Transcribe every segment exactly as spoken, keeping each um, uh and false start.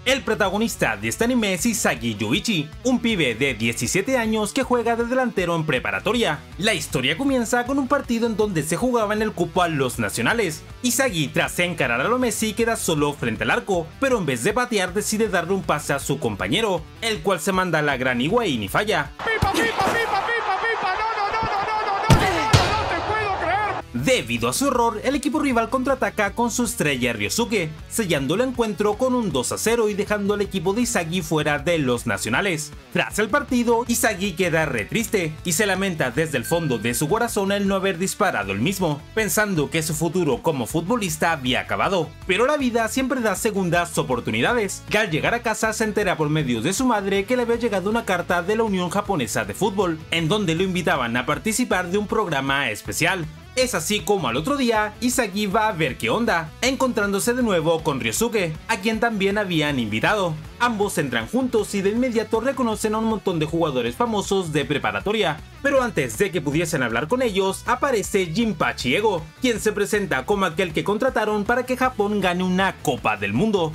El protagonista de este anime es Isagi Yuichi, un pibe de diecisiete años que juega de delantero en preparatoria. La historia comienza con un partido en donde se jugaba en el cupo a los nacionales. Isagi, tras encarar a lo Messi, queda solo frente al arco, pero en vez de patear decide darle un pase a su compañero, el cual se manda a la gran Higuaín y falla. ¡Pipa, pipa, pipa, pipa, pipa! ¡No, no, no, no, no, no, no, no, no te puedo creer! Debido a su error, el equipo rival contraataca con su estrella Ryosuke, sellando el encuentro con un dos a cero y dejando al equipo de Isagi fuera de los nacionales. Tras el partido, Isagi queda re triste y se lamenta desde el fondo de su corazón el no haber disparado el mismo, pensando que su futuro como futbolista había acabado. Pero la vida siempre da segundas oportunidades, que al llegar a casa se entera por medio de su madre que le había llegado una carta de la Unión Japonesa de Fútbol, en donde lo invitaban a participar de un programa especial. Es así como al otro día, Isagi va a ver qué onda, encontrándose de nuevo con Ryosuke, a quien también habían invitado. Ambos entran juntos y de inmediato reconocen a un montón de jugadores famosos de preparatoria, pero antes de que pudiesen hablar con ellos, aparece Jinpachi Ego, quien se presenta como aquel que contrataron para que Japón gane una Copa del Mundo.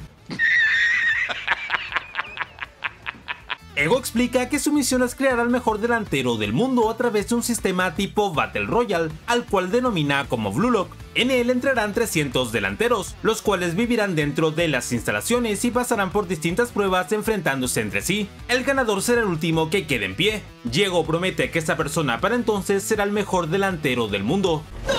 Ego explica que su misión es crear al mejor delantero del mundo a través de un sistema tipo Battle Royale, al cual denomina como Blue Lock. En él entrarán trescientos delanteros, los cuales vivirán dentro de las instalaciones y pasarán por distintas pruebas enfrentándose entre sí. El ganador será el último que quede en pie. Ego promete que esta persona para entonces será el mejor delantero del mundo.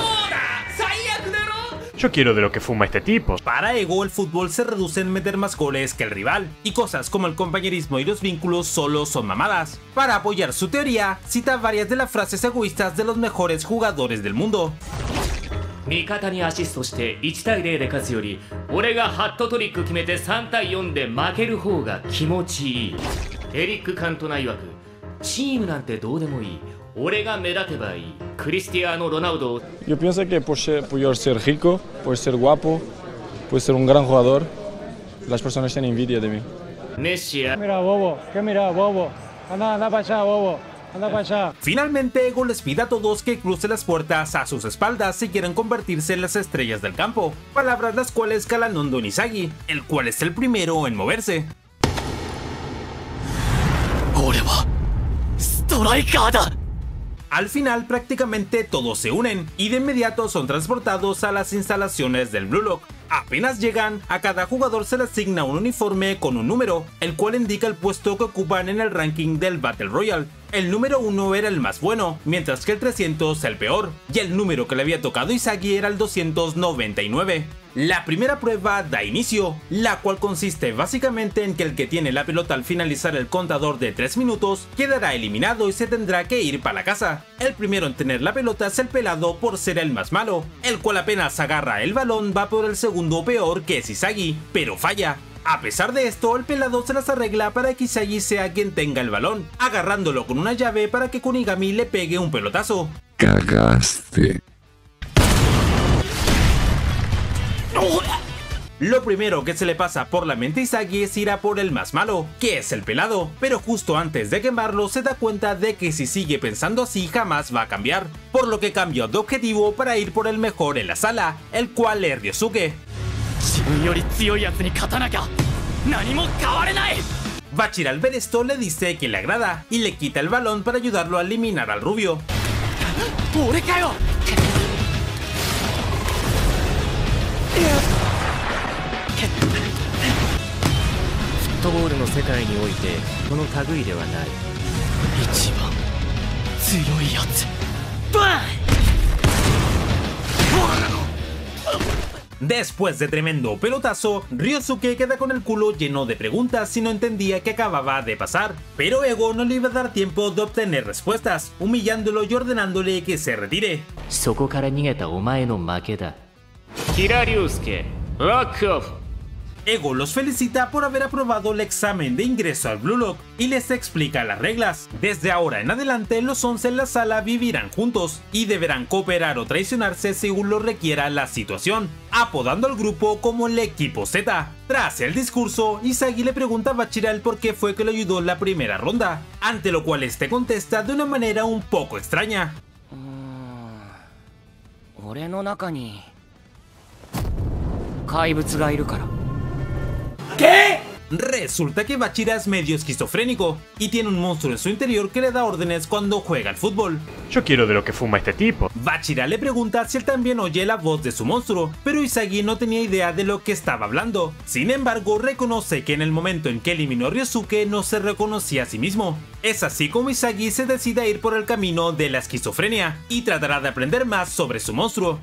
Yo quiero de lo que fuma este tipo. Para Ego, el fútbol se reduce en meter más goles que el rival, y cosas como el compañerismo y los vínculos solo son mamadas. Para apoyar su teoría, cita varias de las frases egoístas de los mejores jugadores del mundo. 味方にアシストしていちたいゼロで勝つより俺がハットトリック決めてさんたいよんで負ける方が気持ちいい。エリック・カントナ曰くチームなんてどうでもいい。俺が目立てばいい。クリスティアーノ・ロナウド。 Yo pienso que por ser, por yo ser rico, por ser guapo, por ser un gran jugador, las personas tienen envidia de mí. メッシや Mira, bobo, ¿qué mira, bobo? Anda, anda para allá, bobo. Anda para allá. Finalmente, Ego les pide a todos que crucen las puertas a sus espaldas si quieren convertirse en las estrellas del campo, palabras las cuales calan hondo en Isagi, el cual es el primero en moverse. Al final prácticamente todos se unen y de inmediato son transportados a las instalaciones del Blue Lock. Apenas llegan, a cada jugador se le asigna un uniforme con un número, el cual indica el puesto que ocupan en el ranking del Battle Royale. El número uno era el más bueno, mientras que el trescientos el peor, y el número que le había tocado a Isagi era el doscientos noventa y nueve. La primera prueba da inicio, la cual consiste básicamente en que el que tiene la pelota al finalizar el contador de tres minutos quedará eliminado y se tendrá que ir para la casa. El primero en tener la pelota es el pelado por ser el más malo, el cual apenas agarra el balón va por el segundo peor, que es Isagi, pero falla. A pesar de esto, el pelado se las arregla para que Isagi sea quien tenga el balón, agarrándolo con una llave para que Kunigami le pegue un pelotazo. Cagaste. Lo primero que se le pasa por la mente a Isagi es ir a por el más malo, que es el pelado, pero justo antes de quemarlo se da cuenta de que si sigue pensando así jamás va a cambiar, por lo que cambió de objetivo para ir por el mejor en la sala, el cual es Ryosuke. Bachir al ver esto le dice que le agrada y le quita el balón para ayudarlo a eliminar al rubio. フットボールの世界においてこの類ではない。一番強いやつ。バン！ Después de tremendo pelotazo, Ryosuke queda con el culo lleno de preguntas y no entendía qué acababa de pasar, pero Ego no le iba a dar tiempo de obtener respuestas, humillándolo y ordenándole que se retire. そこから逃げたお前の負けだ。キラリュウスケ、ロックオフ。 Ego los felicita por haber aprobado el examen de ingreso al Blue Lock y les explica las reglas. Desde ahora en adelante los once en la sala vivirán juntos y deberán cooperar o traicionarse según lo requiera la situación, apodando al grupo como el equipo Z. Tras el discurso, Isagi le pregunta a Bachira por qué fue que lo ayudó en la primera ronda, ante lo cual este contesta de una manera un poco extraña. ¿Qué? Resulta que Bachira es medio esquizofrénico y tiene un monstruo en su interior que le da órdenes cuando juega al fútbol. Yo quiero de lo que fuma este tipo. Bachira le pregunta si él también oye la voz de su monstruo, pero Isagi no tenía idea de lo que estaba hablando. Sin embargo, reconoce que en el momento en que eliminó a Ryosuke no se reconocía a sí mismo. Es así como Isagi se decide a ir por el camino de la esquizofrenia y tratará de aprender más sobre su monstruo.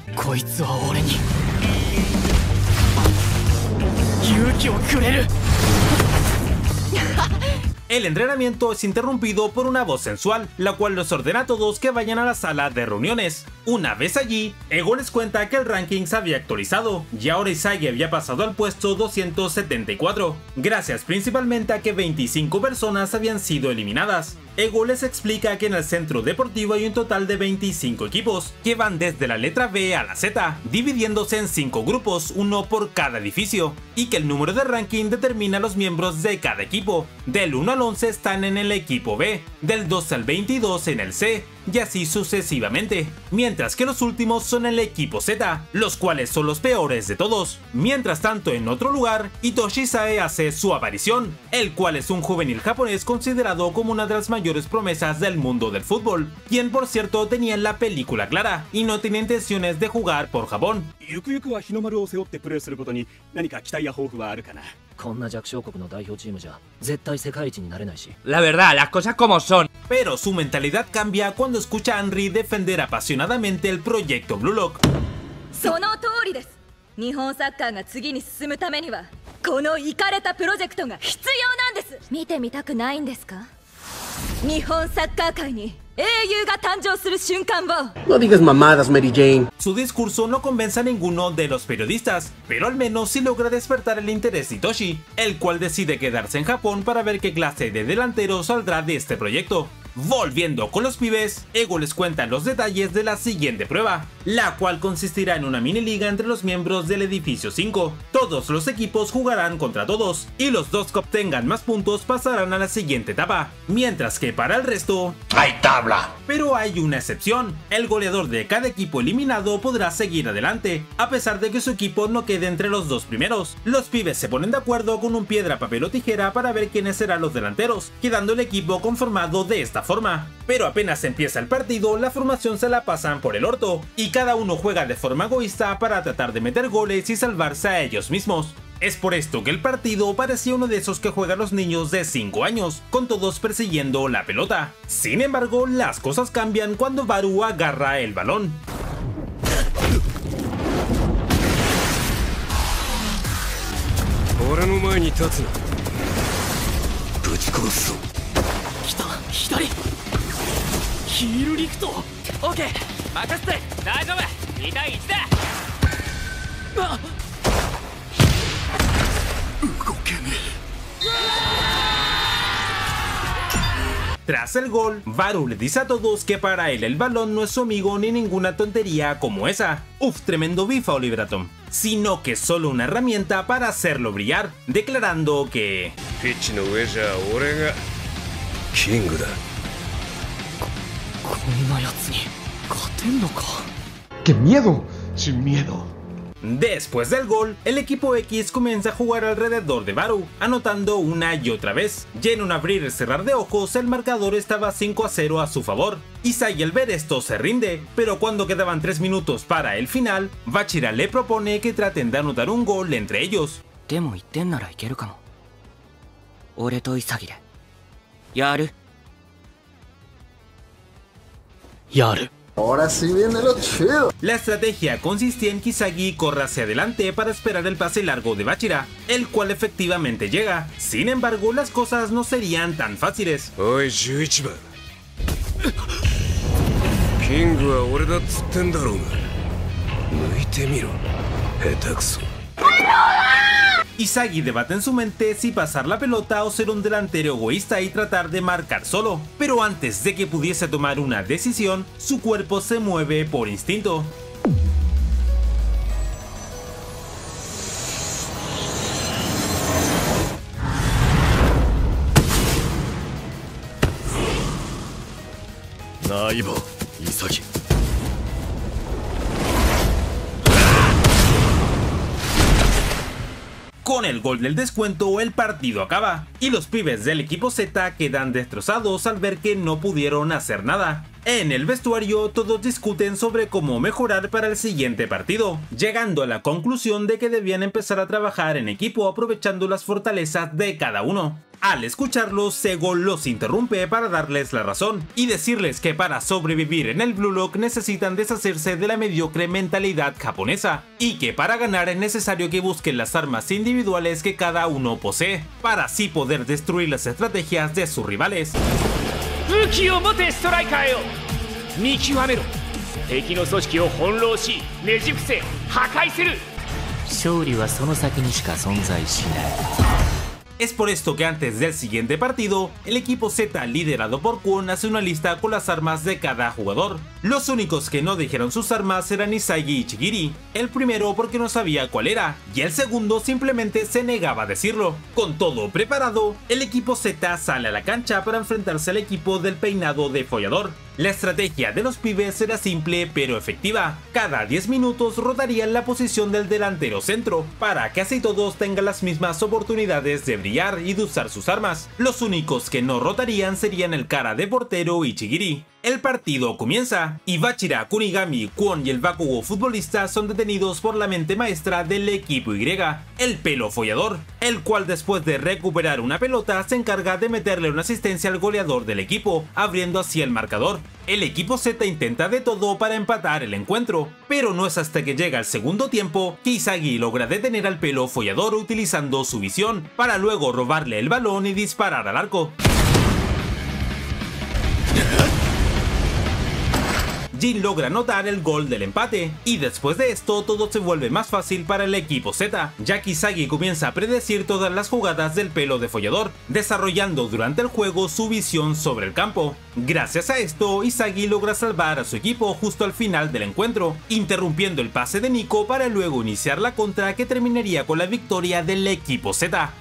El entrenamiento es interrumpido por una voz sensual, la cual les ordena a todos que vayan a la sala de reuniones. Una vez allí, Ego les cuenta que el ranking se había actualizado y ahora Isagi había pasado al puesto doscientos setenta y cuatro, gracias principalmente a que veinticinco personas habían sido eliminadas. Ego les explica que en el centro deportivo hay un total de veinticinco equipos, que van desde la letra B a la Z, dividiéndose en cinco grupos, uno por cada edificio, y que el número de ranking determina los miembros de cada equipo. Del uno al once están en el equipo B, del doce al veintidós en el C, y así sucesivamente, mientras que los últimos son el equipo Z, los cuales son los peores de todos. Mientras tanto, en otro lugar, Hitoshi Sae hace su aparición, el cual es un juvenil japonés considerado como una de las mayores promesas del mundo del fútbol, quien por cierto tenía la película clara y no tenía intenciones de jugar por Japón. La verdad, las cosas como son. Pero su mentalidad cambia cuando escucha a Henry defender apasionadamente el proyecto Blue Lock. No digas mamadas, Mary Jane. Su discurso no convence a ninguno de los periodistas, pero al menos sí logra despertar el interés de Hitoshi, el cual decide quedarse en Japón para ver qué clase de delantero saldrá de este proyecto. Volviendo con los pibes, Ego les cuenta los detalles de la siguiente prueba, la cual consistirá en una mini liga entre los miembros del edificio cinco. Todos los equipos jugarán contra todos, y los dos que obtengan más puntos pasarán a la siguiente etapa, mientras que para el resto ¡hay tabla! Pero hay una excepción, el goleador de cada equipo eliminado podrá seguir adelante, a pesar de que su equipo no quede entre los dos primeros. Los pibes se ponen de acuerdo con un piedra, papel o tijera para ver quiénes serán los delanteros, quedando el equipo conformado de esta forma. Pero apenas empieza el partido, la formación se la pasan por el orto, y cada uno juega de forma egoísta para tratar de meter goles y salvarse a ellos mismos. Es por esto que el partido parecía uno de esos que juegan los niños de cinco años, con todos persiguiendo la pelota. Sin embargo, las cosas cambian cuando Baru agarra el balón. Tras el gol, Baru le dice a todos que para él el balón no es su amigo ni ninguna tontería como esa. Uf, tremendo bifa, Oliver Atom. Sino que es solo una herramienta para hacerlo brillar, declarando que... ¡Qué miedo! ¡Sin miedo! Después del gol, el equipo X comienza a jugar alrededor de Baru, anotando una y otra vez. Ya en un abrir y cerrar de ojos, el marcador estaba cinco a cero a su favor. Isagi al ver esto se rinde, pero cuando quedaban tres minutos para el final, Bachira le propone que traten de anotar un gol entre ellos. Ahora sí viene lo chido. La estrategia consistía en que Isagi corra hacia adelante para esperar el pase largo de Bachira, el cual efectivamente llega. Sin embargo, las cosas no serían tan fáciles. Isagi debate en su mente si pasar la pelota o ser un delantero egoísta y tratar de marcar solo, pero antes de que pudiese tomar una decisión, su cuerpo se mueve por instinto. Naiba, Isagi. Con Con el gol del descuento el partido acaba, y los pibes del equipo Z quedan destrozados al ver que no pudieron hacer nada. En el vestuario todos discuten sobre cómo mejorar para el siguiente partido, llegando a la conclusión de que debían empezar a trabajar en equipo aprovechando las fortalezas de cada uno. Al escucharlos, Sego los interrumpe para darles la razón y decirles que para sobrevivir en el Blue Lock necesitan deshacerse de la mediocre mentalidad japonesa y que para ganar es necesario que busquen las armas individuales que cada uno posee, para así poder destruir las estrategias de sus rivales. Es por esto que antes del siguiente partido, el equipo Z liderado por Kwon hace una lista con las armas de cada jugador. Los únicos que no dijeron sus armas eran Isagi y Chigiri, el primero porque no sabía cuál era, y el segundo simplemente se negaba a decirlo. Con todo preparado, el equipo Z sale a la cancha para enfrentarse al equipo del peinado de follador. La estrategia de los pibes era simple pero efectiva. Cada diez minutos rotarían la posición del delantero centro, para que así todos tengan las mismas oportunidades de brillar y de usar sus armas. Los únicos que no rotarían serían el cara de portero y Chigiri. El partido comienza, y Bachira, Kunigami, Kwon y el Bakugo futbolista son detenidos por la mente maestra del equipo Y, el pelo follador, el cual después de recuperar una pelota se encarga de meterle una asistencia al goleador del equipo, abriendo así el marcador. El equipo Z intenta de todo para empatar el encuentro, pero no es hasta que llega el segundo tiempo que Isagi logra detener al pelo follador utilizando su visión, para luego robarle el balón y disparar al arco. Jin logra anotar el gol del empate, y después de esto todo se vuelve más fácil para el equipo Z, ya que Isagi comienza a predecir todas las jugadas del pelo de follador, desarrollando durante el juego su visión sobre el campo. Gracias a esto, Isagi logra salvar a su equipo justo al final del encuentro, interrumpiendo el pase de Nico para luego iniciar la contra que terminaría con la victoria del equipo Z.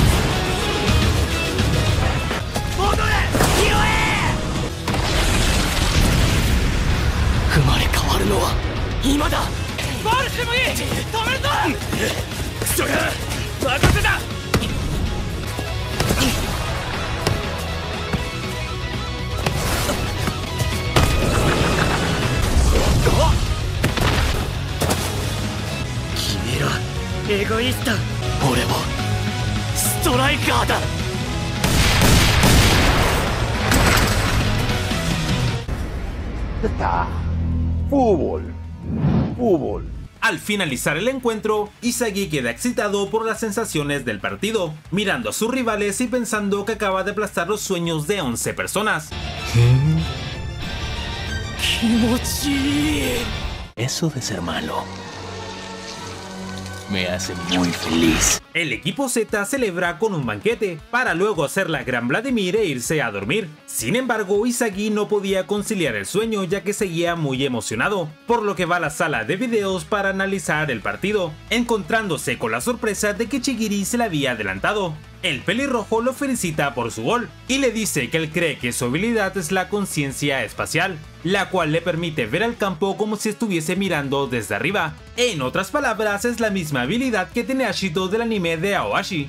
Fútbol. Fútbol. Al finalizar el encuentro, Isagi queda excitado por las sensaciones del partido, mirando a sus rivales y pensando que acaba de aplastar los sueños de once personas. Eso de ser malo me hace muy feliz. El equipo Z celebra con un banquete, para luego hacer la gran Vladimir e irse a dormir. Sin embargo, Isagi no podía conciliar el sueño ya que seguía muy emocionado, por lo que va a la sala de videos para analizar el partido, encontrándose con la sorpresa de que Chigiri se le había adelantado. El pelirrojo lo felicita por su gol y le dice que él cree que su habilidad es la conciencia espacial, la cual le permite ver el campo como si estuviese mirando desde arriba. En otras palabras, es la misma habilidad que tiene Ashito del anime de Aoashi.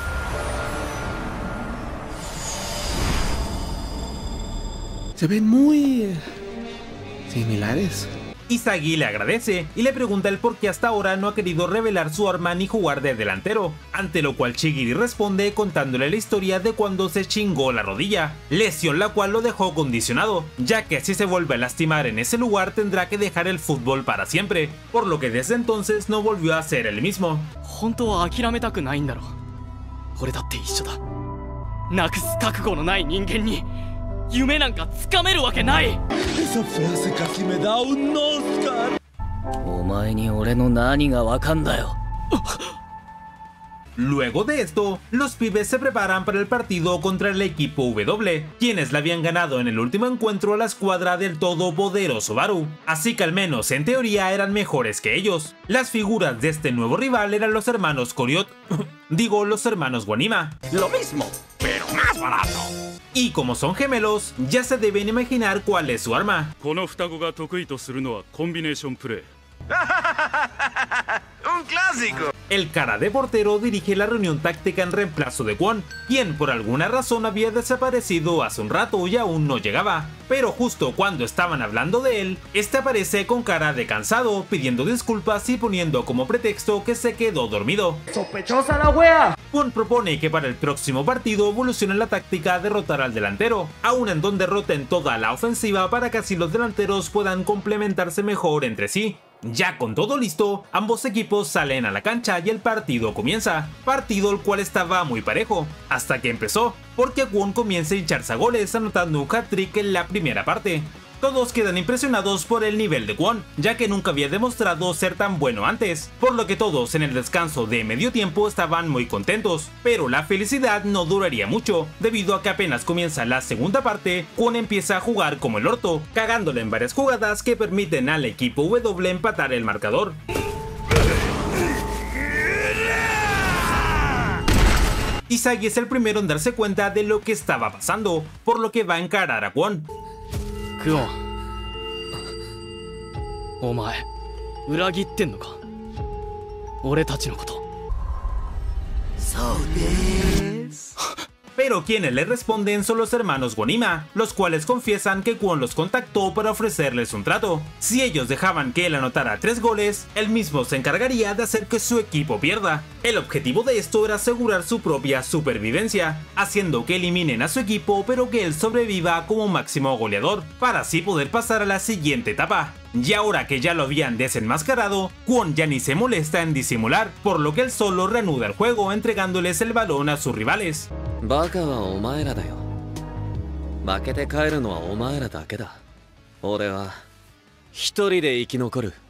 Se ven muy similares. Isagi le agradece y le pregunta el por qué hasta ahora no ha querido revelar su arma ni jugar de delantero, ante lo cual Chigiri responde contándole la historia de cuando se chingó la rodilla, lesión la cual lo dejó condicionado, ya que si se vuelve a lastimar en ese lugar tendrá que dejar el fútbol para siempre, por lo que desde entonces no volvió a ser el mismo. Esa frase casi me da un Oscar. Luego de esto, los pibes se preparan para el partido contra el equipo W, quienes le habían ganado en el último encuentro a la escuadra del todopoderoso Baru, así que al menos en teoría eran mejores que ellos. Las figuras de este nuevo rival eran los hermanos Koriot, digo los hermanos Wanima. Lo mismo, pero más barato. Y como son gemelos, ya se deben imaginar cuál es su arma. ¡Un clásico! El cara de portero dirige la reunión táctica en reemplazo de Kwon, quien por alguna razón había desaparecido hace un rato y aún no llegaba. Pero justo cuando estaban hablando de él, este aparece con cara de cansado, pidiendo disculpas y poniendo como pretexto que se quedó dormido. ¡Sospechosa la wea! Kwon propone que para el próximo partido evolucione la táctica a derrotar al delantero, aún en donde roten toda la ofensiva para que así los delanteros puedan complementarse mejor entre sí. Ya con todo listo, ambos equipos salen a la cancha y el partido comienza, partido el cual estaba muy parejo, hasta que empezó, porque Kwon comienza a hincharse a goles anotando un hat-trick en la primera parte. Todos quedan impresionados por el nivel de Kwon, ya que nunca había demostrado ser tan bueno antes, por lo que todos en el descanso de medio tiempo estaban muy contentos, pero la felicidad no duraría mucho, debido a que apenas comienza la segunda parte, Kwon empieza a jugar como el orto, cagándole en varias jugadas que permiten al equipo W empatar el marcador. Isagi es el primero en darse cuenta de lo que estaba pasando, por lo que va a encarar a Kwon. クオンお前裏切ってんのか俺たちのことそうです Pero quienes le responden son los hermanos Wonima, los cuales confiesan que Kwon los contactó para ofrecerles un trato. Si ellos dejaban que él anotara tres goles, él mismo se encargaría de hacer que su equipo pierda. El objetivo de esto era asegurar su propia supervivencia, haciendo que eliminen a su equipo pero que él sobreviva como máximo goleador, para así poder pasar a la siguiente etapa. Y ahora que ya lo habían desenmascarado, Kwon ya ni se molesta en disimular, por lo que él solo reanuda el juego entregándoles el balón a sus rivales. バカはお前らだよ。負けて帰るのはお前らだけだ。俺は一人で生き残る。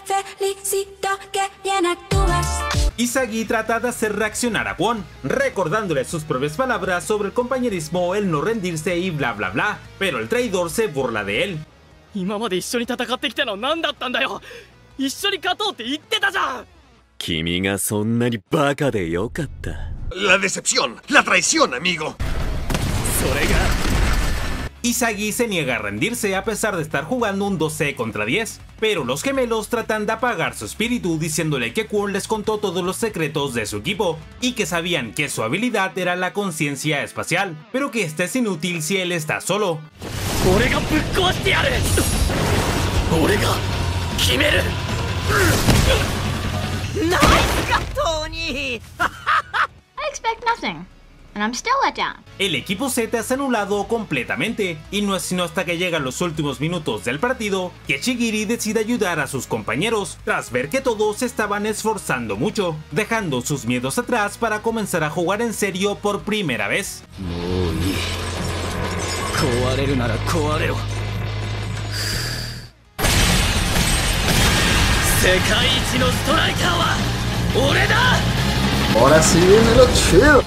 Isagi trata de hacer reaccionar a Kwon, recordándole sus propias palabras sobre el compañerismo, el no rendirse y bla bla bla, pero el traidor se burla de él. 今まで一緒に戦ってきたの何だったんだよ。一緒に勝とうって言ってたじゃん。 君がそんなにバカでよかった。 La decepción, la traición, amigo. Isagi se niega a rendirse a pesar de estar jugando un doce contra diez, pero los gemelos tratan de apagar su espíritu diciéndole que Kwon les contó todos los secretos de su equipo y que sabían que su habilidad era la conciencia espacial, pero que esta es inútil si él está solo. I expect nothing, and I'm still let down. El equipo Z es anulado completamente, y no es sino hasta que llegan los últimos minutos del partido que Chigiri decide ayudar a sus compañeros, tras ver que todos se estaban esforzando mucho, dejando sus miedos atrás para comenzar a jugar en serio por primera vez. Ahora sí viene lo chido.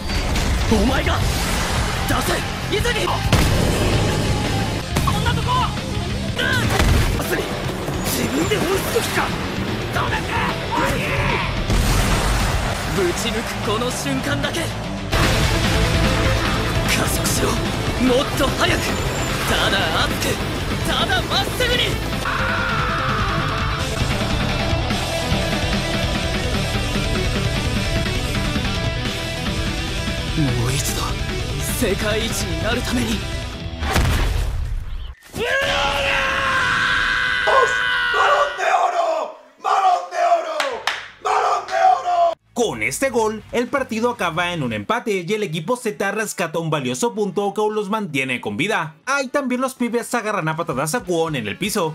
Con este gol, el partido acaba en un empate y el equipo Z rescata un valioso punto que aún los mantiene con vida. Ah, y también los pibes agarran a patadas a Kwon en el piso.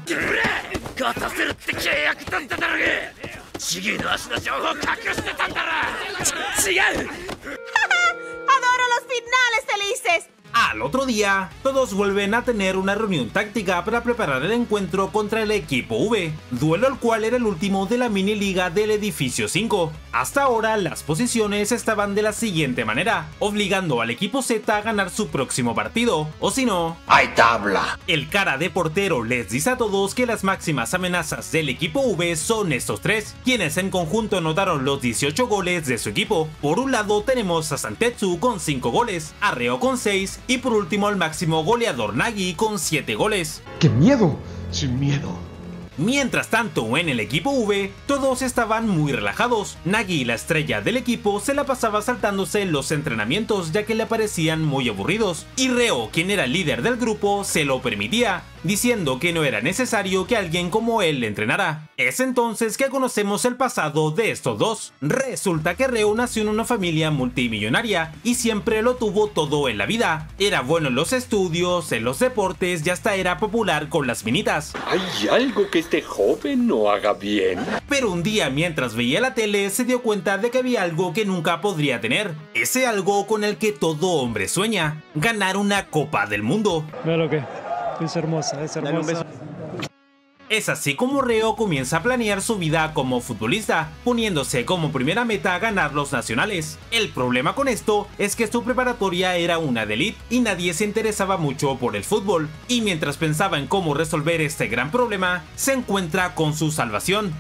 ¡Adoro los finales felices! Al otro día, todos vuelven a tener una reunión táctica para preparar el encuentro contra el equipo V, duelo el cual era el último de la mini liga del edificio cinco. Hasta ahora las posiciones estaban de la siguiente manera, obligando al equipo Z a ganar su próximo partido, o si no, ¡hay tabla! El cara de portero les dice a todos que las máximas amenazas del equipo V son estos tres, quienes en conjunto anotaron los dieciocho goles de su equipo. Por un lado tenemos a Santetsu con cinco goles, a Reo con seis y por último al máximo goleador Nagi con siete goles. ¡Qué miedo! Sin miedo. Mientras tanto, en el equipo V, todos estaban muy relajados. Nagi, la estrella del equipo, se la pasaba saltándose los entrenamientos ya que le parecían muy aburridos, y Reo, quien era el líder del grupo, se lo permitía, diciendo que no era necesario que alguien como él le entrenara. Es entonces que conocemos el pasado de estos dos. Resulta que Reo nació en una familia multimillonaria y siempre lo tuvo todo en la vida. Era bueno en los estudios, en los deportes y hasta era popular con las minitas. ¿Hay algo que este joven no haga bien? Pero un día, mientras veía la tele, se dio cuenta de que había algo que nunca podría tener. Ese algo con el que todo hombre sueña: ganar una Copa del Mundo. Ve lo que es hermosa, es hermosa. Es así como Reo comienza a planear su vida como futbolista, poniéndose como primera meta ganar los nacionales. El problema con esto es que su preparatoria era una de elite y nadie se interesaba mucho por el fútbol, y mientras pensaba en cómo resolver este gran problema, se encuentra con su salvación.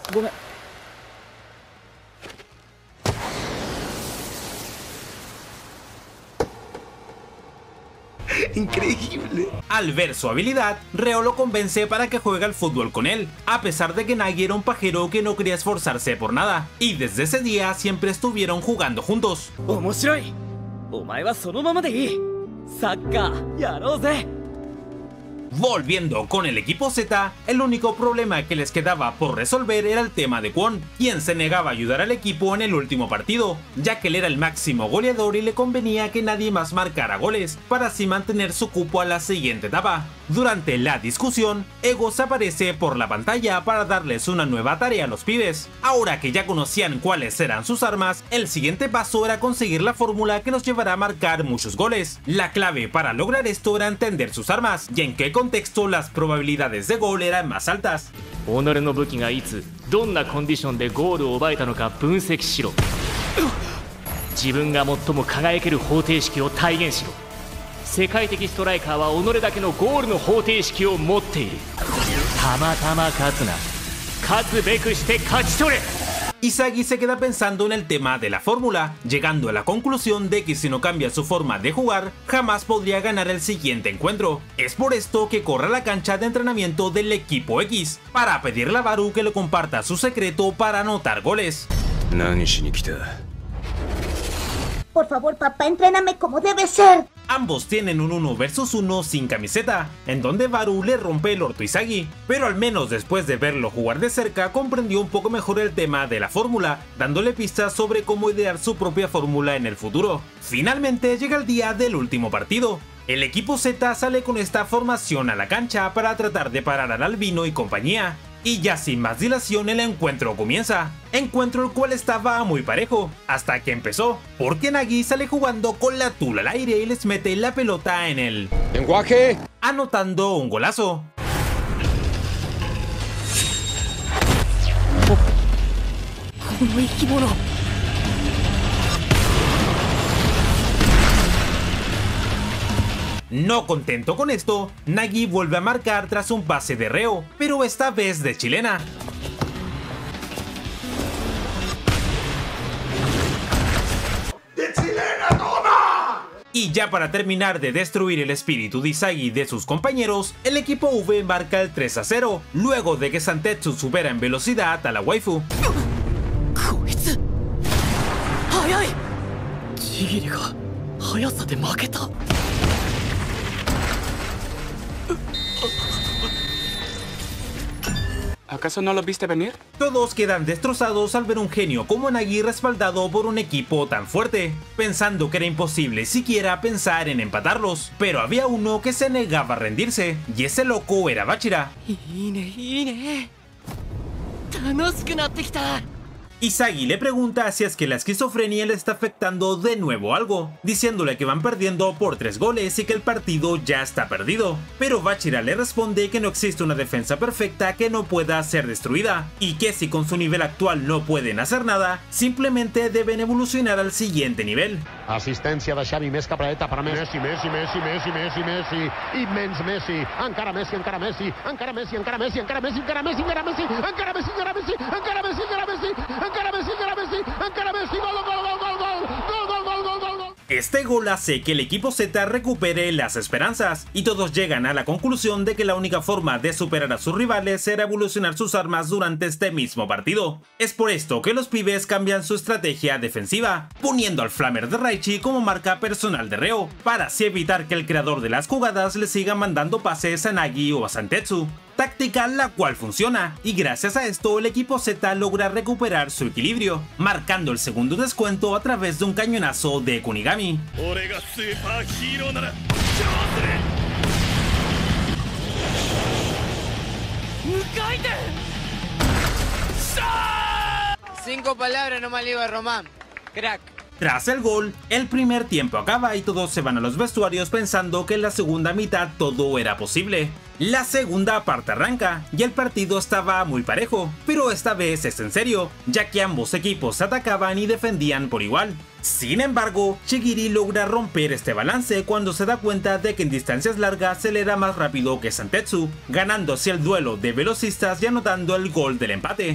Increíble. Al ver su habilidad, Reo lo convence para que juegue al fútbol con él, a pesar de que Nagi era un pajero que no quería esforzarse por nada, y desde ese día siempre estuvieron jugando juntos. Volviendo con el equipo Z, el único problema que les quedaba por resolver era el tema de Kwon, quien se negaba a ayudar al equipo en el último partido, ya que él era el máximo goleador y le convenía que nadie más marcara goles, para así mantener su cupo a la siguiente etapa. Durante la discusión, Egos aparece por la pantalla para darles una nueva tarea a los pibes. Ahora que ya conocían cuáles eran sus armas, el siguiente paso era conseguir la fórmula que los llevará a marcar muchos goles. La clave para lograr esto era entender sus armas, y en qué contexto las probabilidades de gol eran más altas. 己の武器がいつどんなコンディションでゴールを奪えたのか分析しろ。自分が最も輝ける方程式を体現しろ。世界的ストライカーは己だけのゴールの方程式を持っている。たまたま勝つな。勝つべくして勝ち取れ。 Isagi se queda pensando en el tema de la fórmula, llegando a la conclusión de que si no cambia su forma de jugar, jamás podría ganar el siguiente encuentro. Es por esto que corre a la cancha de entrenamiento del equipo X, para pedirle a Baru que le comparta su secreto para anotar goles. Por favor, papá, entréname como debe ser. Ambos tienen un uno versus uno sin camiseta, en donde Baru le rompe el orto a Isagi, pero al menos después de verlo jugar de cerca comprendió un poco mejor el tema de la fórmula, dándole pistas sobre cómo idear su propia fórmula en el futuro. Finalmente llega el día del último partido. El equipo Z sale con esta formación a la cancha para tratar de parar al albino y compañía. Y ya sin más dilación el encuentro comienza, encuentro el cual estaba muy parejo, hasta que empezó, porque Nagi sale jugando con la tula al aire y les mete la pelota en el lenguaje, anotando un golazo. No contento con esto, Nagi vuelve a marcar tras un pase de Reo, pero esta vez de chilena. ¡De chilena, toma! Y ya para terminar de destruir el espíritu de Isagi y de sus compañeros, el equipo V marca el tres a cero, luego de que Santetsu supera en velocidad a la waifu. ¿Acaso no lo viste venir? Todos quedan destrozados al ver un genio como Nagi respaldado por un equipo tan fuerte, pensando que era imposible siquiera pensar en empatarlos, pero había uno que se negaba a rendirse, y ese loco era Bachira. Isagi le pregunta si es que la esquizofrenia le está afectando de nuevo algo, diciéndole que van perdiendo por tres goles y que el partido ya está perdido. Pero Bachira le responde que no existe una defensa perfecta que no pueda ser destruida, y que si con su nivel actual no pueden hacer nada, simplemente deben evolucionar al siguiente nivel. Assistència de Xavi, més cap dreta per a Messi, Messi, Messi, Messi, Messi, Messi, immens Messi, encara Messi, encara Messi, encara Messi, encara Messi, encara Messi, encara Messi, encara Messi, encara Messi, encara Messi, encara Messi, encara Messi, encara Messi, encara Messi, encara Messi, gol, gol, gol, gol, gol, gol, gol, gol, gol, gol. Este gol hace que el equipo Z recupere las esperanzas y todos llegan a la conclusión de que la única forma de superar a sus rivales era evolucionar sus armas durante este mismo partido. Es por esto que los pibes cambian su estrategia defensiva, poniendo al Flamer de Raichi como marca personal de Reo, para así evitar que el creador de las jugadas le siga mandando pases a Nagi o a Santetsu. Táctica la cual funciona, y gracias a esto el equipo Z logra recuperar su equilibrio, marcando el segundo descuento a través de un cañonazo de Kunigami. Cinco palabras nomás le digo a Román, crack. Tras el gol, el primer tiempo acaba y todos se van a los vestuarios pensando que en la segunda mitad todo era posible. La segunda parte arranca y el partido estaba muy parejo, pero esta vez es en serio, ya que ambos equipos atacaban y defendían por igual. Sin embargo, Chigiri logra romper este balance cuando se da cuenta de que en distancias largas se le era más rápido que Santetsu, ganando así el duelo de velocistas y anotando el gol del empate.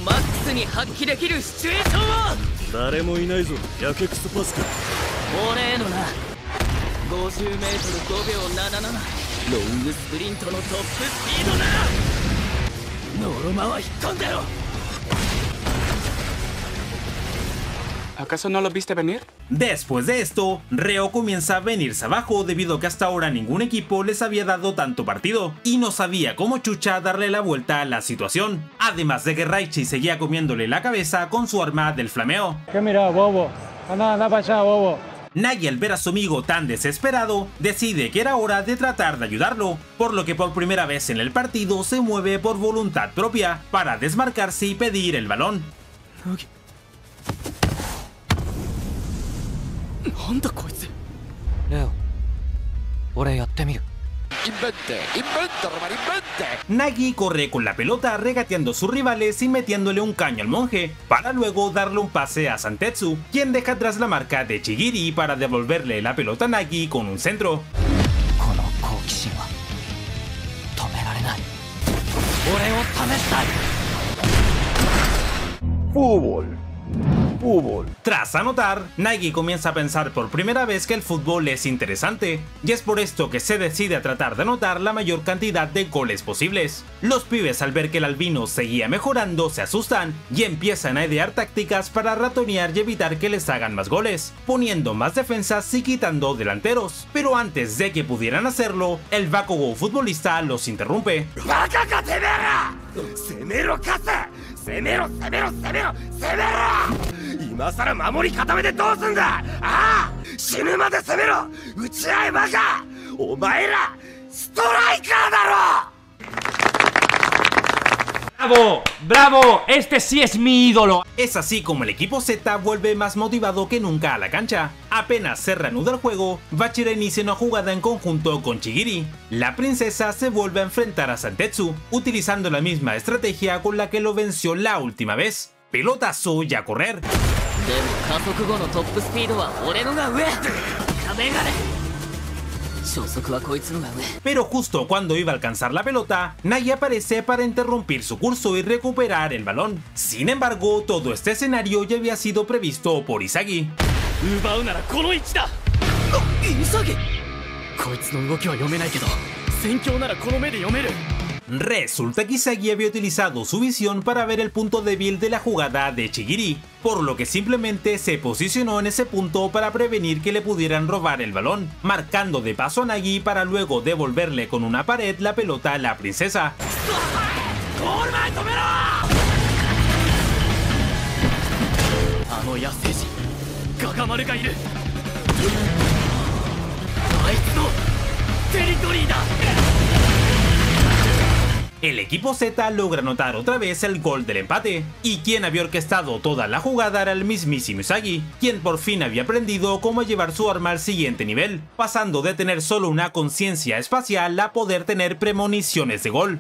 誰もいないぞ、やけくそパスか。 俺のな、ごじゅうメートルごびょうなななな、ロングスプリントのトップスピードな。ノルマは引っ込んでろ。 ¿Acaso no lo viste venir? Después de esto, Reo comienza a venirse abajo debido a que hasta ahora ningún equipo les había dado tanto partido y no sabía cómo chucha darle la vuelta a la situación, además de que Raichi seguía comiéndole la cabeza con su arma del flameo. ¿Qué mira, bobo? Anda, anda para allá, bobo. Nagi, al ver a su amigo tan desesperado, decide que era hora de tratar de ayudarlo, por lo que por primera vez en el partido se mueve por voluntad propia para desmarcarse y pedir el balón. Okay. なんだこいつ。 レオ、俺やってみる。 Invente, invente, Román, invente. Nagi corre con la pelota regateando a sus rivales y metiéndole un caño al monje, para luego darle un pase a Santetsu, quien deja atrás la marca de Chigiri para devolverle la pelota a Nagi con un centro. Fútbol. Fútbol. Tras anotar, Nagi comienza a pensar por primera vez que el fútbol es interesante, y es por esto que se decide a tratar de anotar la mayor cantidad de goles posibles. Los pibes, al ver que el albino seguía mejorando, se asustan y empiezan a idear tácticas para ratonear y evitar que les hagan más goles, poniendo más defensas y quitando delanteros. Pero antes de que pudieran hacerlo, el Bakugo futbolista los interrumpe. ¡Bacaca, Severa! ¡Semero, casa! ¡Semero, semero, semero, severa! 今さら守り固めてどうすんだ。ああ、死ぬまで攻めろ。打ち合えバカ。お前らストライカーだろ。 ¡Bravo! ¡Bravo! ¡Este sí es mi ídolo! Es así como el equipo Z vuelve más motivado que nunca a la cancha. Apenas se reanuda el juego, Bachira inicia una jugada en conjunto con Chigiri. La princesa se vuelve a enfrentar a Santetsu, utilizando la misma estrategia con la que lo venció la última vez. Pelotazo y a correr. Pero justo cuando iba a alcanzar la pelota, Nagi aparece para interrumpir su curso y recuperar el balón. Sin embargo, todo este escenario ya había sido previsto por Isagi. Resulta que Isagi había utilizado su visión para ver el punto débil de la jugada de Chigiri, por lo que simplemente se posicionó en ese punto para prevenir que le pudieran robar el balón, marcando de paso a Nagi para luego devolverle con una pared la pelota a la princesa. El equipo Z logra anotar otra vez el gol del empate, y quien había orquestado toda la jugada era el mismísimo Isagi, quien por fin había aprendido cómo llevar su arma al siguiente nivel, pasando de tener solo una conciencia espacial a poder tener premoniciones de gol.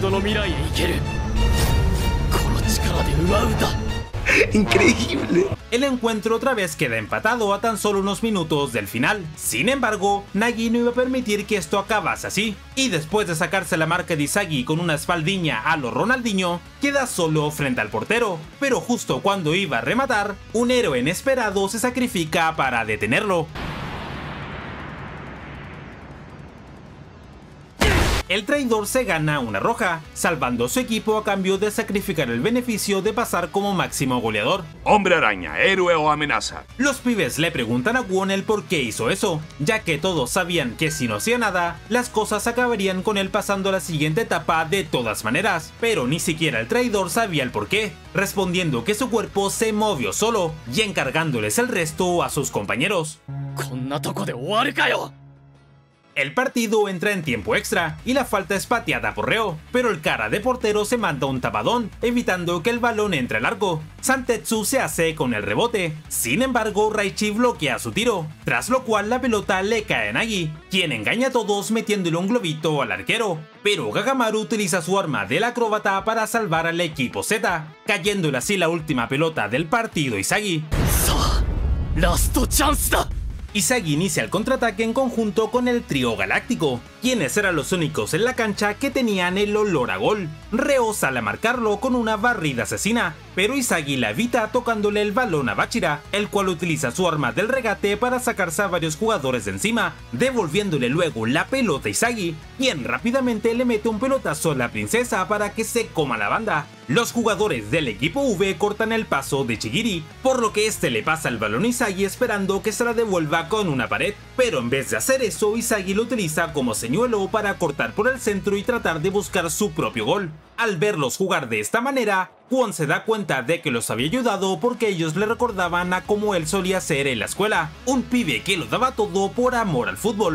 Increíble. El encuentro otra vez queda empatado a tan solo unos minutos del final. Sin embargo, Nagi no iba a permitir que esto acabase así, y después de sacarse la marca de Isagi con una espaldiña a lo Ronaldinho, queda solo frente al portero, pero justo cuando iba a rematar, un héroe inesperado se sacrifica para detenerlo. El traidor se gana una roja, salvando a su equipo a cambio de sacrificar el beneficio de pasar como máximo goleador. Hombre araña, héroe o amenaza. Los pibes le preguntan a Kwon el por qué hizo eso, ya que todos sabían que si no hacía nada, las cosas acabarían con él pasando a la siguiente etapa de todas maneras, pero ni siquiera el traidor sabía el por qué, respondiendo que su cuerpo se movió solo y encargándoles el resto a sus compañeros. El partido entra en tiempo extra y la falta es pateada por Reo, pero el cara de portero se manda un tapadón, evitando que el balón entre al arco. Santetsu se hace con el rebote, sin embargo Raichi bloquea su tiro, tras lo cual la pelota le cae a Nagi, quien engaña a todos metiéndole un globito al arquero, pero Gagamaru utiliza su arma del acróbata para salvar al equipo Z, cayéndole así la última pelota del partido Isagi. Isagi inicia el contraataque en conjunto con el trío galáctico, quienes eran los únicos en la cancha que tenían el olor a gol. Reo sale a marcarlo con una barrida asesina, pero Isagi la evita tocándole el balón a Bachira, el cual utiliza su arma del regate para sacarse a varios jugadores de encima, devolviéndole luego la pelota a Isagi, quien rápidamente le mete un pelotazo a la princesa para que se coma la banda. Los jugadores del equipo V cortan el paso de Chigiri, por lo que este le pasa el balón a Isagi esperando que se la devuelva con una pared, pero en vez de hacer eso, Isagi lo utiliza como señuelo para cortar por el centro y tratar de buscar su propio gol. Al verlos jugar de esta manera, Kwon se da cuenta de que los había ayudado porque ellos le recordaban a cómo él solía ser en la escuela, un pibe que lo daba todo por amor al fútbol.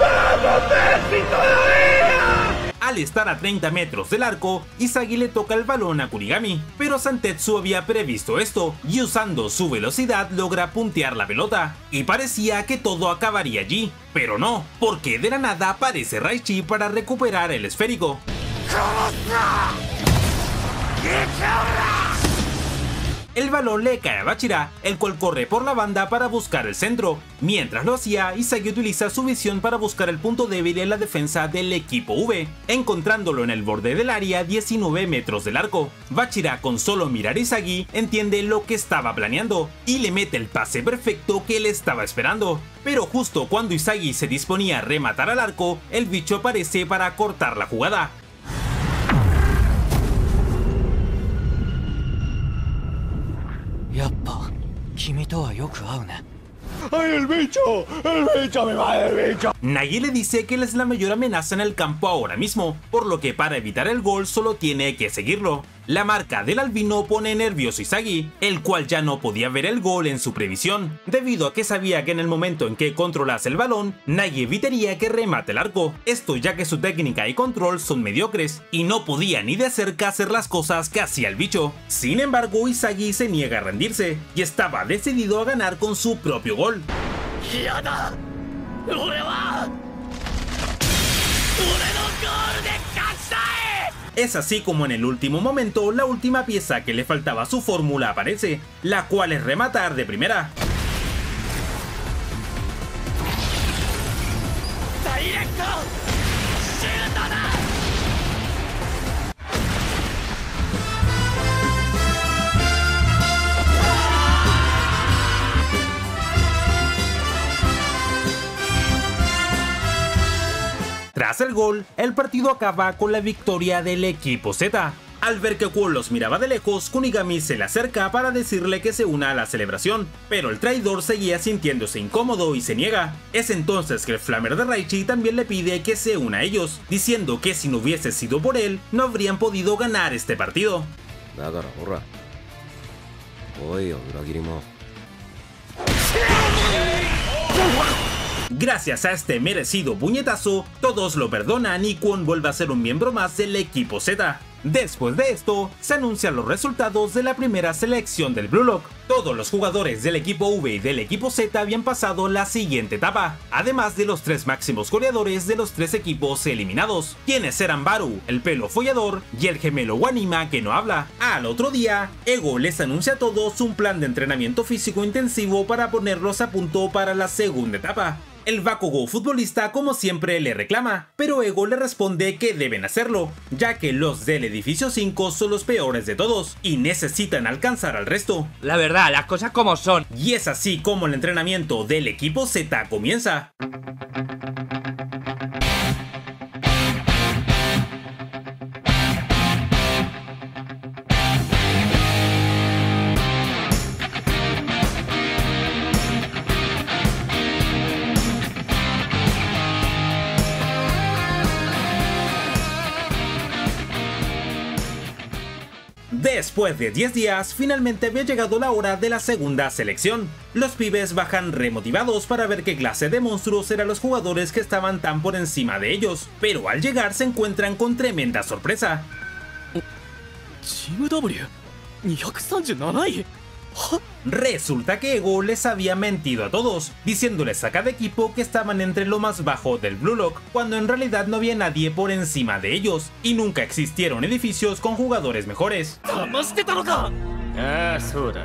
Al estar a treinta metros del arco, Isagi le toca el balón a Kurigami, pero Santetsu había previsto esto y usando su velocidad logra puntear la pelota, y parecía que todo acabaría allí, pero no, porque de la nada aparece Raichi para recuperar el esférico. El balón le cae a Bachira, el cual corre por la banda para buscar el centro. Mientras lo hacía, Isagi utiliza su visión para buscar el punto débil en la defensa del equipo V, encontrándolo en el borde del área a diecinueve metros del arco. Bachira, con solo mirar a Isagi, entiende lo que estaba planeando y le mete el pase perfecto que él estaba esperando. Pero justo cuando Isagi se disponía a rematar al arco, el bicho aparece para cortar la jugada. ¡Ay, el bicho! ¡El bicho! ¡Me va el bicho! Nagi le dice que él es la mayor amenaza en el campo ahora mismo, por lo que para evitar el gol solo tiene que seguirlo. La marca del albino pone nervioso a Isagi, el cual ya no podía ver el gol en su previsión, debido a que sabía que en el momento en que controlase el balón, Nagi evitaría que remate el arco, esto ya que su técnica y control son mediocres, y no podía ni de cerca hacer las cosas que hacía el bicho. Sin embargo, Isagi se niega a rendirse, y estaba decidido a ganar con su propio gol. Es así como en el último momento, la última pieza que le faltaba a su fórmula aparece, la cual es rematar de primera. Tras el gol, el partido acaba con la victoria del equipo Z. Al ver que Kwon los miraba de lejos, Kunigami se le acerca para decirle que se una a la celebración, pero el traidor seguía sintiéndose incómodo y se niega. Es entonces que el flamer de Raichi también le pide que se una a ellos, diciendo que si no hubiese sido por él, no habrían podido ganar este partido. Gracias a este merecido puñetazo, todos lo perdonan y Kwon vuelve a ser un miembro más del equipo Z. Después de esto, se anuncian los resultados de la primera selección del Blue Lock. Todos los jugadores del equipo V y del equipo Z habían pasado la siguiente etapa, además de los tres máximos goleadores de los tres equipos eliminados, quienes eran Baru, el pelo follador, y el gemelo Wanima que no habla. Al otro día, Ego les anuncia a todos un plan de entrenamiento físico intensivo para ponerlos a punto para la segunda etapa. El Bakugo futbolista como siempre le reclama, pero Ego le responde que deben hacerlo, ya que los del edificio cinco son los peores de todos y necesitan alcanzar al resto. La verdad, las cosas como son. Y es así como el entrenamiento del equipo Z comienza. Después de diez días, finalmente había llegado la hora de la segunda selección. Los pibes bajan remotivados para ver qué clase de monstruos eran los jugadores que estaban tan por encima de ellos, pero al llegar se encuentran con tremenda sorpresa. Team W, doscientos treinta y nueve. Resulta que Ego les había mentido a todos, diciéndoles a cada equipo que estaban entre lo más bajo del Blue Lock, cuando en realidad no había nadie por encima de ellos, y nunca existieron edificios con jugadores mejores. Ah, soda.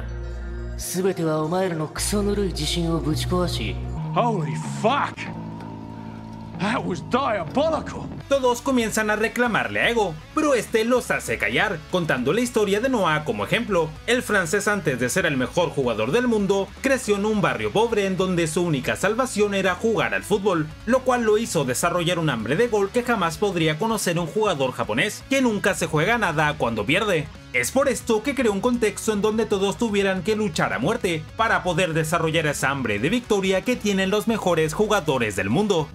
Holy fuck! That was diabolical! Todos comienzan a reclamarle a Ego, pero este los hace callar, contando la historia de Noah como ejemplo. El francés, antes de ser el mejor jugador del mundo, creció en un barrio pobre en donde su única salvación era jugar al fútbol, lo cual lo hizo desarrollar un hambre de gol que jamás podría conocer un jugador japonés, que nunca se juega nada cuando pierde. Es por esto que creó un contexto en donde todos tuvieran que luchar a muerte, para poder desarrollar esa hambre de victoria que tienen los mejores jugadores del mundo.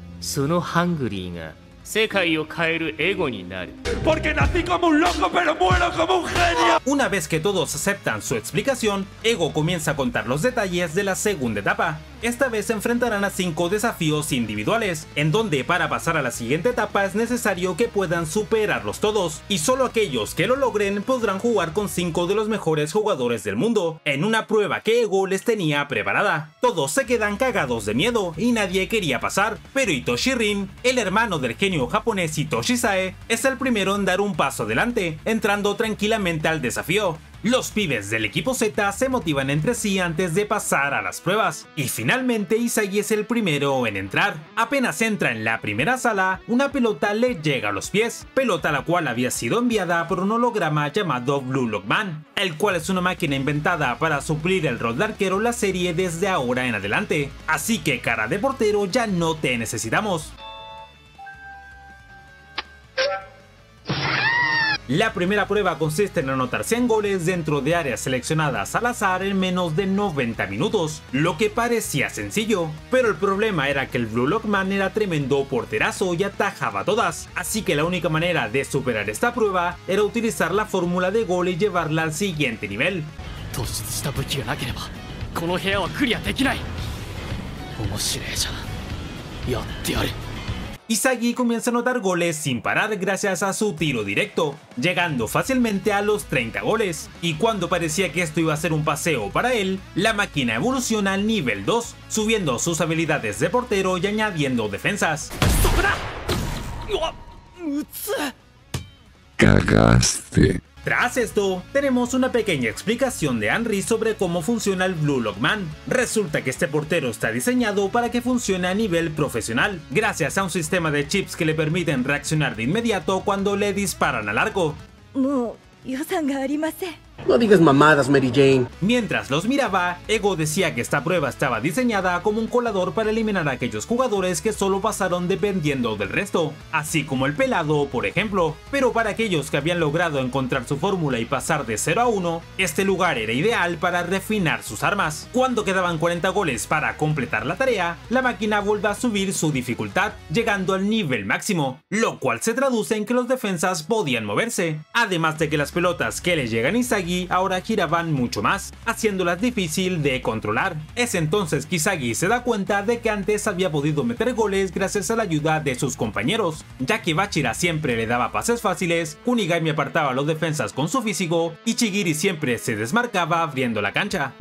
Porque nací como un loco pero muero como un genio. Una vez que todos aceptan su explicación, Ego comienza a contar los detalles de la segunda etapa. Esta vez se enfrentarán a cinco desafíos individuales, en donde para pasar a la siguiente etapa es necesario que puedan superarlos todos, y solo aquellos que lo logren podrán jugar con cinco de los mejores jugadores del mundo, en una prueba que Ego les tenía preparada. Todos se quedan cagados de miedo y nadie quería pasar, pero Hitoshi Rin, el hermano del genio japonés Hitoshi Sae, es el primero en dar un paso adelante, entrando tranquilamente al desafío. Los pibes del equipo Z se motivan entre sí antes de pasar a las pruebas, y finalmente Isagi es el primero en entrar. Apenas entra en la primera sala, una pelota le llega a los pies, pelota la cual había sido enviada por un holograma llamado Blue Lock Man, el cual es una máquina inventada para suplir el rol de arquero en la serie desde ahora en adelante, así que cara de portero ya no te necesitamos. La primera prueba consiste en anotar cien goles dentro de áreas seleccionadas al azar en menos de noventa minutos, lo que parecía sencillo, pero el problema era que el Blue Lock Man era tremendo porterazo y atajaba todas, así que la única manera de superar esta prueba era utilizar la fórmula de gol y llevarla al siguiente nivel. Isagi comienza a anotar goles sin parar gracias a su tiro directo, llegando fácilmente a los treinta goles, y cuando parecía que esto iba a ser un paseo para él, la máquina evoluciona al nivel dos, subiendo sus habilidades de portero y añadiendo defensas. Cagaste. Tras esto, tenemos una pequeña explicación de Henry sobre cómo funciona el Blue Lock Man. Resulta que este portero está diseñado para que funcione a nivel profesional, gracias a un sistema de chips que le permiten reaccionar de inmediato cuando le disparan al arco. No digas mamadas, Mary Jane. Mientras los miraba, Ego decía que esta prueba estaba diseñada como un colador para eliminar a aquellos jugadores que solo pasaron dependiendo del resto, así como el pelado, por ejemplo. Pero para aquellos que habían logrado encontrar su fórmula y pasar de cero a uno, este lugar era ideal para refinar sus armas. Cuando quedaban cuarenta goles para completar la tarea, la máquina vuelve a subir su dificultad, llegando al nivel máximo, lo cual se traduce en que los defensas podían moverse, además de que las pelotas que le llegan a Isagi Kisagi ahora giraban mucho más, haciéndolas difícil de controlar. Es entonces Kisagi se da cuenta de que antes había podido meter goles gracias a la ayuda de sus compañeros, ya que Bachira siempre le daba pases fáciles, Kunigami apartaba a los defensas con su físico y Chigiri siempre se desmarcaba abriendo la cancha.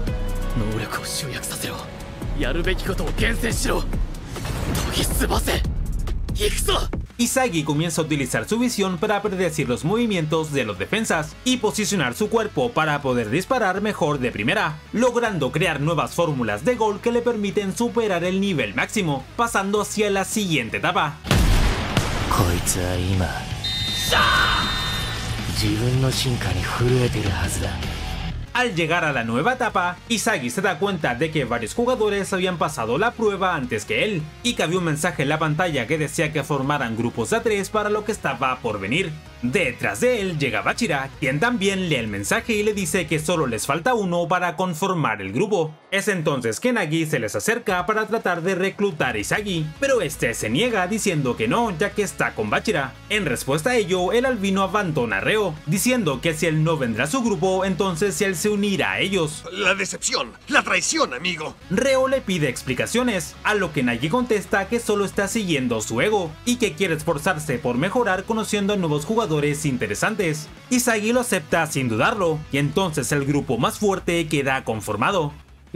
Kisagi comienza a utilizar su visión para predecir los movimientos de los defensas y posicionar su cuerpo para poder disparar mejor de primera, logrando crear nuevas fórmulas de gol que le permiten superar el nivel máximo, pasando hacia la siguiente etapa. Al llegar a la nueva etapa, Kisagi se da cuenta de que varios jugadores habían pasado la prueba antes que él, y que había un mensaje en la pantalla que decía que formaran grupos de a tres para lo que estaba por venir. Detrás de él llega Bachira, quien también lee el mensaje y le dice que solo les falta uno para conformar el grupo. Es entonces que Nagi se les acerca para tratar de reclutar a Isagi, pero este se niega diciendo que no, ya que está con Bachira. En respuesta a ello, el albino abandona a Reo, diciendo que si él no vendrá a su grupo, entonces él se unirá a ellos. La decepción, la traición, amigo. Reo le pide explicaciones, a lo que Nagi contesta que solo está siguiendo su ego, y que quiere esforzarse por mejorar conociendo a nuevos jugadores interesantes. Isagi lo acepta sin dudarlo, y entonces el grupo más fuerte queda conformado.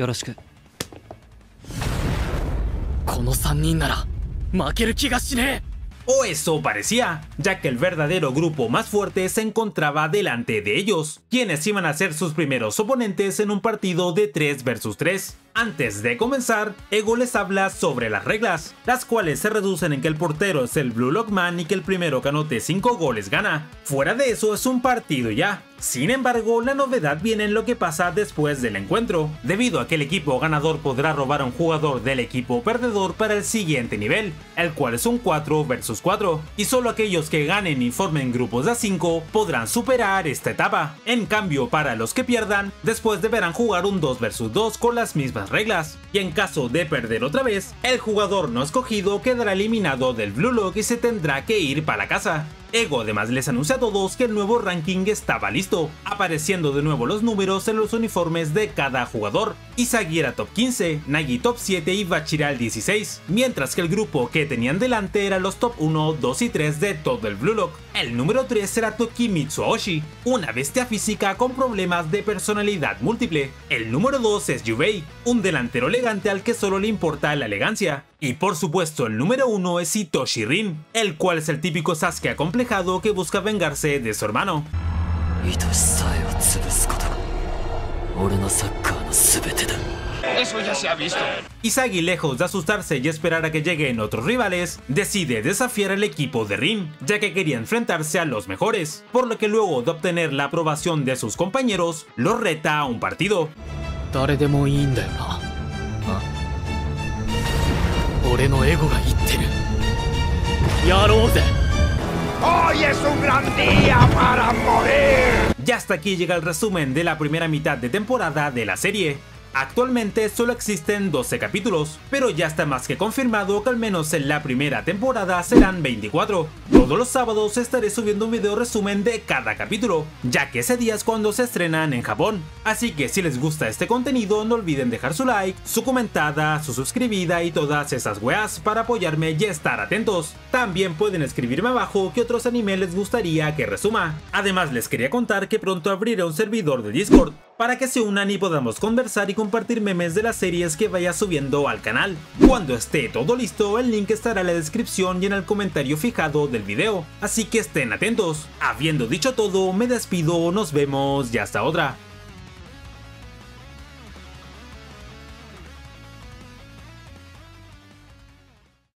O eso parecía, ya que el verdadero grupo más fuerte se encontraba delante de ellos, quienes iban a ser sus primeros oponentes en un partido de tres versus tres. Antes de comenzar, Ego les habla sobre las reglas, las cuales se reducen en que el portero es el Blue Lock Man y que el primero que anote cinco goles gana. Fuera de eso es un partido ya. Sin embargo, la novedad viene en lo que pasa después del encuentro, debido a que el equipo ganador podrá robar a un jugador del equipo perdedor para el siguiente nivel, el cual es un cuatro versus cuatro, y solo aquellos que ganen y formen grupos de a cinco podrán superar esta etapa. En cambio, para los que pierdan, después deberán jugar un dos versus dos con las mismas reglas, y en caso de perder otra vez, el jugador no escogido quedará eliminado del Blue Lock y se tendrá que ir para casa. Ego además les anuncia a todos que el nuevo ranking estaba listo, apareciendo de nuevo los números en los uniformes de cada jugador. Isagi era top quince, Nagi top siete y Bachira el dieciséis, mientras que el grupo que tenían delante era los top uno, dos y tres de todo el Blue Lock. El número tres era Tokimitsu Aoshi, una bestia física con problemas de personalidad múltiple. El número dos es Yubei, un delantero elegante al que solo le importa la elegancia. Y por supuesto el número uno es Hitoshi Rin, el cual es el típico Sasuke acomplejado que busca vengarse de su hermano. Eso ya se ha visto. Isagi, lejos de asustarse y esperar a que lleguen otros rivales, decide desafiar al equipo de Rin, ya que quería enfrentarse a los mejores, por lo que luego de obtener la aprobación de sus compañeros, los reta a un partido. ¡Hoy es un gran día para morir! Y hasta aquí llega el resumen de la primera mitad de temporada de la serie. Actualmente solo existen doce capítulos, pero ya está más que confirmado que al menos en la primera temporada serán veinticuatro. Todos los sábados estaré subiendo un video resumen de cada capítulo, ya que ese día es cuando se estrenan en Japón. Así que si les gusta este contenido no olviden dejar su like, su comentada, su suscribida y todas esas weas para apoyarme y estar atentos. También pueden escribirme abajo qué otros animes les gustaría que resuma. Además les quería contar que pronto abriré un servidor de Discord, para que se unan y podamos conversar y compartir memes de las series que vaya subiendo al canal. Cuando esté todo listo, el link estará en la descripción y en el comentario fijado del video, así que estén atentos. Habiendo dicho todo, me despido, nos vemos y hasta otra.